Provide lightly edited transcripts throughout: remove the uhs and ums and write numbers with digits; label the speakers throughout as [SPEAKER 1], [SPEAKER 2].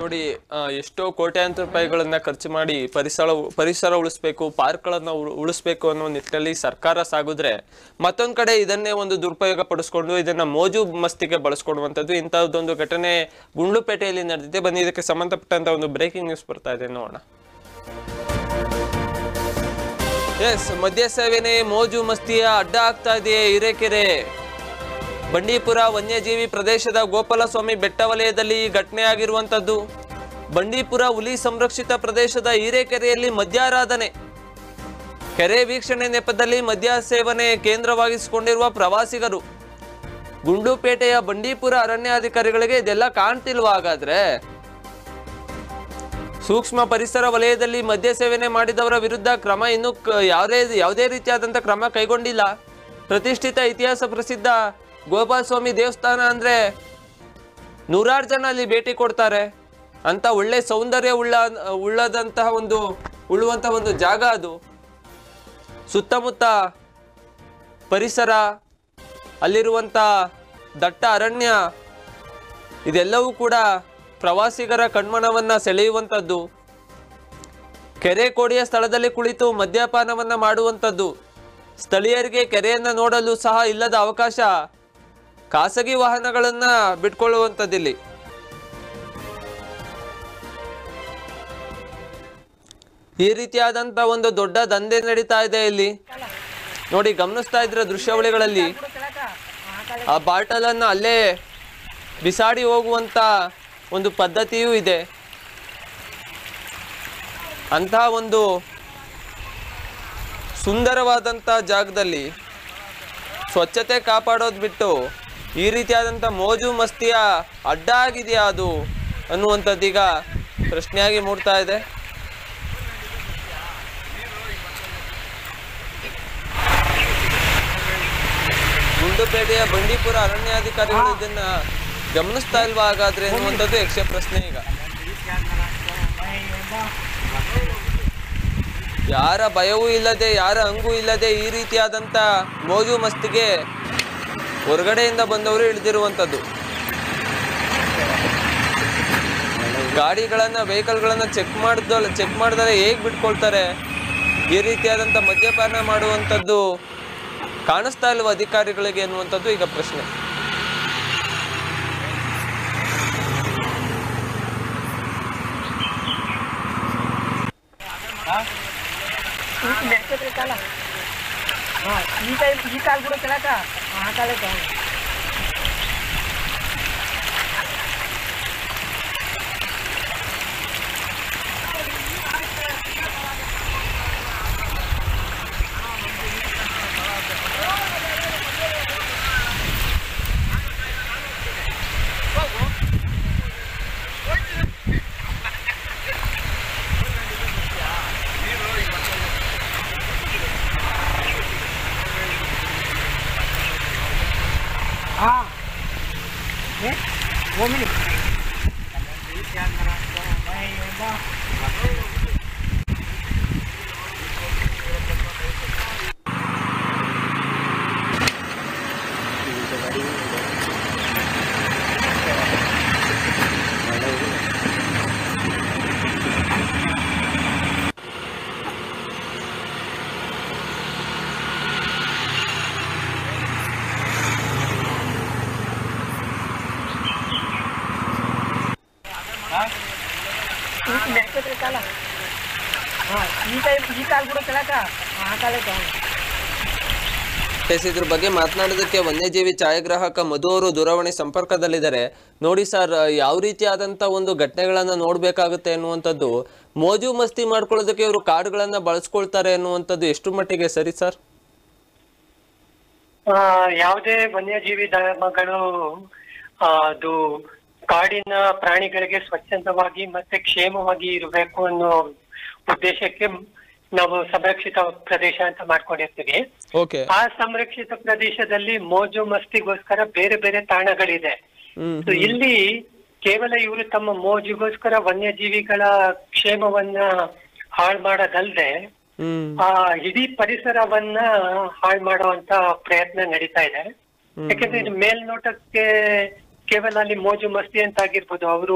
[SPEAKER 1] ನೋಡಿ ಎಷ್ಟೋ ಕೋಟ್ಯಾಂತರ ರೂಪಾಯಿಗಳನ್ನ ಖರ್ಚು ಮಾಡಿ ಪರಿಸರ ಉಳಿಸ್ಬೇಕು, ಪಾರ್ಕ್ಗಳನ್ನ ಉಳಿಸ್ಬೇಕು ಅನ್ನೋ ನಿಟ್ಟಿನಲ್ಲಿ ಸರ್ಕಾರ ಸಾಗಿದ್ರೆ ಮತ್ತೊಂದು ಕಡೆ ಇದನ್ನೇ ಒಂದು ದುರುಪಯೋಗ ಪಡಿಸ್ಕೊಂಡು ಇದನ್ನ ಮೋಜು ಮಸ್ತಿಗೆ ಬಳಸ್ಕೊಡುವಂಥದ್ದು ಇಂಥದ್ದೊಂದು ಘಟನೆ ಗುಂಡ್ಲುಪೇಟೆಯಲ್ಲಿ ನಡೆದಿದೆ. ಬನ್ನಿ ಇದಕ್ಕೆ ಸಂಬಂಧಪಟ್ಟಂತ ಒಂದು ಬ್ರೇಕಿಂಗ್ ನ್ಯೂಸ್ ಬರ್ತಾ ಇದೆ, ನೋಡೋಣ. ಮದ್ಯ ಸೇವನೆ ಮೋಜು ಮಸ್ತಿಯ ಅಡ್ಡ ಆಗ್ತಾ ಇದೆಯೇ ಹಿರೇಕೆರೆ. ಬಂಡೀಪುರ ವನ್ಯಜೀವಿ ಪ್ರದೇಶದ ಗೋಪಾಲಸ್ವಾಮಿ ಬೆಟ್ಟ ವಲಯದಲ್ಲಿ ಘಟನೆ ಆಗಿರುವಂತದ್ದು. ಬಂಡೀಪುರ ಹುಲಿ ಸಂರಕ್ಷಿತ ಪ್ರದೇಶದ ಹಿರೇಕೆರೆಯಲ್ಲಿ ಮದ್ಯಾರಾಧನೆ. ಕೆರೆ ವೀಕ್ಷಣೆ ನೆಪದಲ್ಲಿ ಮದ್ಯ ಸೇವನೆ ಕೇಂದ್ರವಾಗಿಸಿಕೊಂಡಿರುವ ಪ್ರವಾಸಿಗರು. ಗುಂಡ್ಲುಪೇಟೆಯ ಬಂಡೀಪುರ ಅರಣ್ಯಾಧಿಕಾರಿಗಳಿಗೆ ಇದೆಲ್ಲ ಕಾಣ್ತಿಲ್ವಾ? ಹಾಗಾದ್ರೆ ಸೂಕ್ಷ್ಮ ಪರಿಸರ ವಲಯದಲ್ಲಿ ಮದ್ಯ ಸೇವನೆ ಮಾಡಿದವರ ವಿರುದ್ಧ ಕ್ರಮ ಇನ್ನೂ ಯಾವುದೇ ರೀತಿಯಾದಂಥ ಕ್ರಮ ಕೈಗೊಂಡಿಲ್ಲ. ಪ್ರತಿಷ್ಠಿತ ಇತಿಹಾಸ ಪ್ರಸಿದ್ಧ ಗೋಪಾಲಸ್ವಾಮಿ ದೇವಸ್ಥಾನ ಅಂದ್ರೆ ನೂರಾರು ಜನ ಅಲ್ಲಿ ಭೇಟಿ ಕೊಡ್ತಾರೆ. ಅಂತ ಒಳ್ಳೆ ಸೌಂದರ್ಯ ಉಳ್ಳುವಂತಹ ಒಂದು ಜಾಗ ಅದು. ಸುತ್ತಮುತ್ತ ಪರಿಸರ, ಅಲ್ಲಿರುವಂತ ದಟ್ಟ ಅರಣ್ಯ, ಇದೆಲ್ಲವೂ ಕೂಡ ಪ್ರವಾಸಿಗರ ಕಣ್ಮನವನ್ನ ಸೆಳೆಯುವಂಥದ್ದು. ಕೆರೆ ಕೋಡಿಯ ಸ್ಥಳದಲ್ಲಿ ಕುಳಿತು ಮದ್ಯಪಾನವನ್ನ ಮಾಡುವಂಥದ್ದು. ಸ್ಥಳೀಯರಿಗೆ ಕೆರೆಯನ್ನ ನೋಡಲು ಸಹ ಇಲ್ಲದ ಅವಕಾಶ. ಖಾಸಗಿ ವಾಹನಗಳನ್ನ ಬಿಟ್ಕೊಳ್ಳುವಂಥದ್ದಿಲ್ಲಿ. ಈ ರೀತಿಯಾದಂತ ಒಂದು ದೊಡ್ಡ ದಂಧೆ ನಡೀತಾ ಇದೆ ಇಲ್ಲಿ. ನೋಡಿ, ಗಮನಿಸ್ತಾ ಇದ್ರೆ ದೃಶ್ಯಾವಳಿಗಳಲ್ಲಿ ಆ ಬಾಟಲ್ ಅನ್ನ ಅಲ್ಲೇ ಬಿಸಾಡಿ ಹೋಗುವಂತ ಒಂದು ಪದ್ಧತಿಯೂ ಇದೆ. ಅಂತಹ ಒಂದು ಸುಂದರವಾದಂಥ ಜಾಗದಲ್ಲಿ ಸ್ವಚ್ಛತೆ ಕಾಪಾಡೋದು ಬಿಟ್ಟು ಈ ರೀತಿಯಾದಂಥ ಮೋಜು ಮಸ್ತಿಯ ಅಡ್ಡ ಆಗಿದೆಯಾ ಅದು ಅನ್ನುವಂಥದ್ದೀಗ ಪ್ರಶ್ನೆಯಾಗಿ ಮೂಡ್ತಾ ಇದೆ. ಗುಂಡ್ಲುಪೇಟೆಯ ಬಂಡೀಪುರ ಅರಣ್ಯಾಧಿಕಾರಿಗಳು ಇದನ್ನ ಗಮನಿಸ್ತಾ ಇಲ್ವಾ ಹಾಗಾದ್ರೆ ಅನ್ನುವಂಥದ್ದು ಯಕ್ಷ ಪ್ರಶ್ನೆ. ಈಗ ಯಾರ ಭಯವೂ ಇಲ್ಲದೆ, ಯಾರ ಹಂಗೂ ಇಲ್ಲದೆ ಈ ರೀತಿಯಾದಂಥ ಮೋಜು ಮಸ್ತಿಗೆ ಹೊರಗಡೆಯಿಂದ ಬಂದವರು ಇಳಿದಿರುವಂಥದ್ದು. ವೆಹಿಕಲ್ಗಳನ್ನ ಚೆಕ್ ಮಾಡಿದರೆ ಹೇಗೆ ಬಿಟ್ಕೊಳ್ತಾರೆ? ಈ ರೀತಿಯಾದಂಥ ಮದ್ಯಪಾನ ಮಾಡುವಂಥದ್ದು ಕಾಣಿಸ್ತಾ ಇಲ್ವ ಅಧಿಕಾರಿಗಳಿಗೆ ಅನ್ನುವಂಥದ್ದು ಈಗ ಪ್ರಶ್ನೆ.
[SPEAKER 2] ಈ ಕಾಲ ಕೂಡ ಕೆಳಕ ಆ ಕಾಲಕ್ಕೆ वो मिली
[SPEAKER 1] ಇದ್ರ ಬಗ್ಗೆ ಮಾತನಾಡೋದಕ್ಕೆ ವನ್ಯಜೀವಿ ಛಾಯಾಗ್ರಾಹಕ ಮಧು ಅವರು ದೂರವಾಣಿ ಸಂಪರ್ಕದಲ್ಲಿದ್ದಾರೆ. ನೋಡಿ ಸರ್, ಯಾವ ರೀತಿಯಾದಂತ ಒಂದು ಘಟನೆಗಳನ್ನ ನೋಡ್ಬೇಕಾಗುತ್ತೆ ಅನ್ನುವಂಥದ್ದು, ಮೋಜು ಮಸ್ತಿ ಮಾಡ್ಕೊಳ್ಳೋದಕ್ಕೆ ಇವರು ಕಾಡುಗಳನ್ನ ಬಳಸ್ಕೊಳ್ತಾರೆ ಅನ್ನುವಂಥದ್ದು ಎಷ್ಟು ಮಟ್ಟಿಗೆ ಸರಿ ಸರ್?
[SPEAKER 3] ಯಾವುದೇ ವನ್ಯಜೀವಿ ಧಾಮಗಳು ಅದು ಕಾಡಿನ ಪ್ರಾಣಿಗಳಿಗೆ ಸ್ವಚ್ಛಂದವಾಗಿ ಮತ್ತೆ ಕ್ಷೇಮವಾಗಿ ಇರಬೇಕು ಅನ್ನೋ ಉದ್ದೇಶಕ್ಕೆ ನಾವು ಸಂರಕ್ಷಿತ ಪ್ರದೇಶ ಅಂತ ಮಾಡ್ಕೊಂಡಿರ್ತೀವಿ. ಆ ಸಂರಕ್ಷಿತ ಪ್ರದೇಶದಲ್ಲಿ ಮೋಜು ಮಸ್ತಿಗೋಸ್ಕರ ಬೇರೆ ಬೇರೆ ತಾಣಗಳಿದೆ. ಇಲ್ಲಿ ಕೇವಲ ಇವರು ತಮ್ಮ ಮೋಜಿಗೋಸ್ಕರ ವನ್ಯಜೀವಿಗಳ ಕ್ಷೇಮವನ್ನ ಹಾಳು ಮಾಡೋದಲ್ದೆ ಆ ಇಡೀ ಪರಿಸರವನ್ನ ಹಾಳು ಮಾಡುವಂತ ಪ್ರಯತ್ನ ನಡೀತಾ ಇದೆ. ಯಾಕಂದ್ರೆ ಇದು ಮೇಲ್ನೋಟಕ್ಕೆ ಕೇವಲ ಅಲ್ಲಿ ಮೋಜು ಮಸ್ತಿ ಅಂತ ಆಗಿರ್ಬೋದು, ಅವರು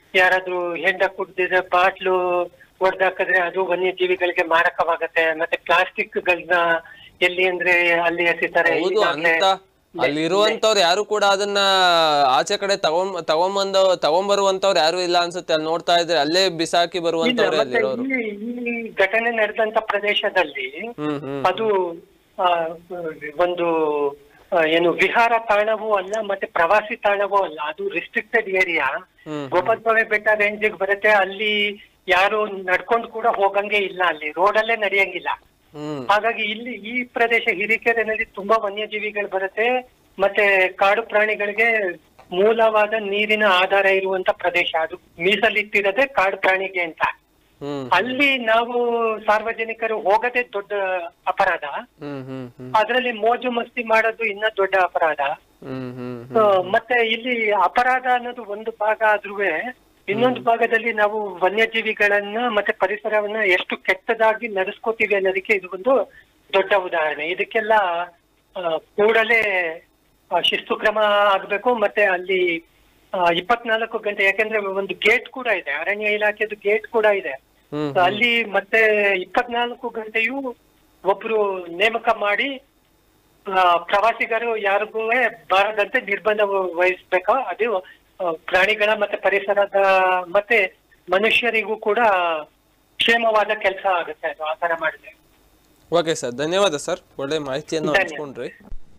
[SPEAKER 3] ಯಾರಾದ್ರೂ ಹೆಂಡ ಕುಡ್ದಿದ್ರೆ ಬಾಟ್ಲು ಹೊಡೆದಾಕಿದ್ರೆ ಅದು ವನ್ಯಜೀವಿಗಳಿಗೆ ಮಾರಕವಾಗತ್ತೆ. ಮತ್ತೆ ಪ್ಲಾಸ್ಟಿಕ್ಗಳನ್ನ ಎಲ್ಲಿ ಅಂದ್ರೆ ಅಲ್ಲಿ ಎಸಿತಾರೆ.
[SPEAKER 1] ಹೌದು, ಅಂತ ಅಲ್ಲಿರುವಂತವ್ರು ಯಾರು ಕೂಡ ಅದನ್ನ ಆಚೆ ಕಡೆ ತಗೊಂಬರುವಂತವ್ರು ಯಾರು ಇಲ್ಲ ಅನ್ಸುತ್ತೆ. ಅಲ್ಲಿ ನೋಡ್ತಾ ಇದ್ರೆ ಅಲ್ಲೇ ಬಿಸಾಕಿ ಬರುವಂತವ್ರೆ ಅಲ್ಲಿರೋರು.
[SPEAKER 3] ಈ ಘಟನೆ ನಡೆದಂತ ಪ್ರದೇಶದಲ್ಲಿ ಅದು ಒಂದು ಏನು ವಿಹಾರ ತಾಣವೂ ಅಲ್ಲ, ಮತ್ತೆ ಪ್ರವಾಸಿ ತಾಣವೂ ಅಲ್ಲ. ಅದು ರಿಸ್ಟ್ರಿಕ್ಟೆಡ್ ಏರಿಯಾ. ಗೋಪಾಲಸ್ವಾಮಿ ಬೆಟ್ಟ ರೇಂಜಿಗೆ ಬರುತ್ತೆ. ಅಲ್ಲಿ ಯಾರು ನಡ್ಕೊಂಡು ಕೂಡ ಹೋಗಂಗೆ ಇಲ್ಲ, ಅಲ್ಲಿ ರೋಡಲ್ಲೇ ನಡೆಯಂಗಿಲ್ಲ. ಹಾಗಾಗಿ ಇಲ್ಲಿ ಈ ಪ್ರದೇಶ ಹಿರಿಕೆರೆನಲ್ಲಿ ತುಂಬಾ ವನ್ಯಜೀವಿಗಳು ಬರುತ್ತೆ. ಮತ್ತೆ ಕಾಡು ಪ್ರಾಣಿಗಳಿಗೆ ಮೂಲವಾದ ನೀರಿನ ಆಧಾರ ಇರುವಂತ ಪ್ರದೇಶ. ಅದು ಮೀಸಲಿಟ್ಟಿರೋದೇ ಕಾಡು ಪ್ರಾಣಿಗೆ ಅಂತ. ಅಲ್ಲಿ ನಾವು ಸಾರ್ವಜನಿಕರು ಹೋಗದೆ ದೊಡ್ಡ ಅಪರಾಧ. ಅದ್ರಲ್ಲಿ ಮೋಜು ಮಸ್ತಿ ಮಾಡೋದು ಇನ್ನ ದೊಡ್ಡ ಅಪರಾಧ. ಮತ್ತೆ ಇಲ್ಲಿ ಅಪರಾಧ ಅನ್ನೋದು ಒಂದು ಭಾಗ ಆದ್ರೂ ಇನ್ನೊಂದು ಭಾಗದಲ್ಲಿ ನಾವು ವನ್ಯಜೀವಿಗಳನ್ನ ಮತ್ತೆ ಪರಿಸರವನ್ನ ಎಷ್ಟು ಕೆಟ್ಟದಾಗಿ ನಡೆಸ್ಕೋತೀವಿ ಅನ್ನೋದಕ್ಕೆ ಇದು ಒಂದು ದೊಡ್ಡ ಉದಾಹರಣೆ. ಇದಕ್ಕೆಲ್ಲ ಕೂಡಲೇ ಶಿಸ್ತು ಕ್ರಮ ಆಗ್ಬೇಕು. ಮತ್ತೆ ಅಲ್ಲಿ 24 ಗಂಟೆ, ಯಾಕೆಂದ್ರೆ ಒಂದು ಗೇಟ್ ಕೂಡ ಇದೆ, ಅರಣ್ಯ ಇಲಾಖೆದು ಗೇಟ್ ಕೂಡ ಇದೆ ಅಲ್ಲಿ. ಮತ್ತೆ 24 ಗಂಟೆಯೂ ಒಬ್ರು ನೇಮಕ ಮಾಡಿ ಪ್ರವಾಸಿಗರು ಯಾರಿಗೂ ಬಾರದಂತೆ ನಿರ್ಬಂಧ ವಹಿಸ್ಬೇಕು. ಅದು ಪ್ರಾಣಿಗಳ ಮತ್ತೆ ಪರಿಸರದ ಮತ್ತೆ ಮನುಷ್ಯರಿಗೂ ಕೂಡ ಕ್ಷೇಮವಾದ ಕೆಲಸ ಆಗುತ್ತೆ ಅದು ಆತರ ಮಾಡಿದ್ರೆ.
[SPEAKER 1] ಓಕೆ ಸರ್, ಧನ್ಯವಾದ ಸರ್, ಒಳ್ಳೆ ಮಾಹಿತಿಯನ್ನು ಹಂಚ್ಕೊಂಡ್ರಿ.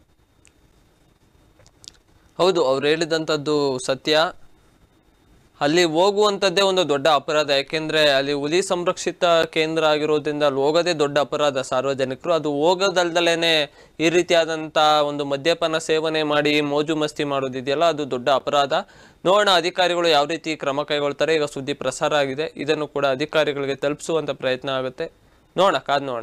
[SPEAKER 1] ಹೌದು, ಅವ್ರು ಹೇಳಿದಂಥದ್ದು ಸತ್ಯ. ಅಲ್ಲಿ ಹೋಗುವಂಥದ್ದೇ ಒಂದು ದೊಡ್ಡ ಅಪರಾಧ. ಯಾಕೆಂದ್ರೆ ಅಲ್ಲಿ ಹುಲಿ ಸಂರಕ್ಷಿತ ಕೇಂದ್ರ ಆಗಿರೋದ್ರಿಂದ ಅಲ್ಲಿ ಹೋಗೋದೇ ದೊಡ್ಡ ಅಪರಾಧ ಸಾರ್ವಜನಿಕರು. ಅದು ಹೋಗೋದಲ್ದಲೇನೆ ಈ ರೀತಿಯಾದಂಥ ಒಂದು ಮದ್ಯಪಾನ ಸೇವನೆ ಮಾಡಿ ಮೋಜು ಮಸ್ತಿ ಮಾಡೋದಿದೆಯಲ್ಲ, ಅದು ದೊಡ್ಡ ಅಪರಾಧ. ನೋಡೋಣ ಅಧಿಕಾರಿಗಳು ಯಾವ ರೀತಿ ಕ್ರಮ ಕೈಗೊಳ್ತಾರೆ. ಈಗ ಸುದ್ದಿ ಪ್ರಸಾರ ಆಗಿದೆ, ಇದನ್ನು ಕೂಡ ಅಧಿಕಾರಿಗಳಿಗೆ ತಲುಪಿಸುವಂಥ ಪ್ರಯತ್ನ ಆಗುತ್ತೆ. ನೋಡೋಣ, ಕಾದ್ ನೋಡೋಣ.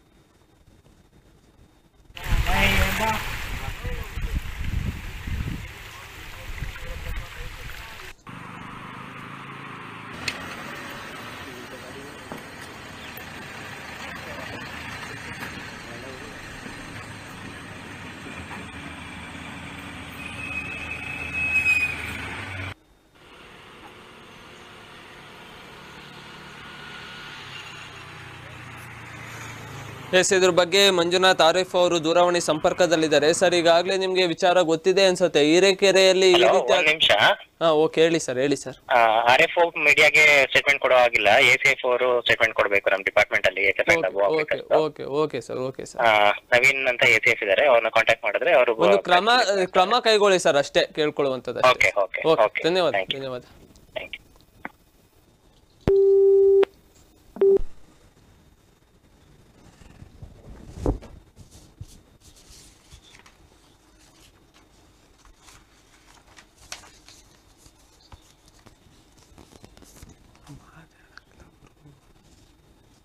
[SPEAKER 1] ಎಸ್, ಇದ್ರ ಬಗ್ಗೆ ಮಂಜುನಾಥ್ ಆರಿಫ್ ಅವರು ದೂರವಾಣಿ ಸಂಪರ್ಕದಲ್ಲಿದ್ದಾರೆ. ಸರ್, ಈಗಾಗಲೇ ನಿಮ್ಗೆ ವಿಚಾರ ಗೊತ್ತಿದೆ ಅನ್ಸುತ್ತೆ, ಹಿರೇಕೆರೆಯಲ್ಲಿ ಈ ರೀತಿ. ಓಕೆ, ಹೇಳಿ ಸರ್, ಹೇಳಿ ಸರ್.
[SPEAKER 4] ಆರ್ಎಫ್ ಮೀಡಿಯಾಗೆ ಸ್ಟೇಟ್ಮೆಂಟ್ ಕೊಡೋ ಆಗಿಲ್ಲ, ಎಸಿಎಫ್ ಅವರು ಸ್ಟೇಟ್ಮೆಂಟ್ ಕೊಡಬೇಕು ನಮ್ಮ ಡಿಪಾರ್ಟ್ಮೆಂಟ್ ಅಲ್ಲಿ.
[SPEAKER 1] Okay sir, okay sir.
[SPEAKER 4] Naveen ಅಂತ ಎಸಿಎಫ್ ಇದ್ದಾರೆ, ಅವ್ರನ್ನ ಕಾಂಟ್ಯಾಕ್ಟ್ ಮಾಡಿದ್ರೆ ಅವರು
[SPEAKER 1] ಒಂದು ಕ್ರಮ ಕೈಗೊಳ್ಳಿ ಸರ್, ಅಷ್ಟೇ ಕೇಳ್ಕೊಳ್ಳುವಂತದ್ದು.
[SPEAKER 4] ಓಕೆ,
[SPEAKER 1] ಧನ್ಯವಾದ, ಧನ್ಯವಾದ.
[SPEAKER 4] Thank you.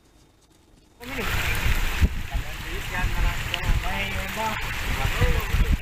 [SPEAKER 2] Ini.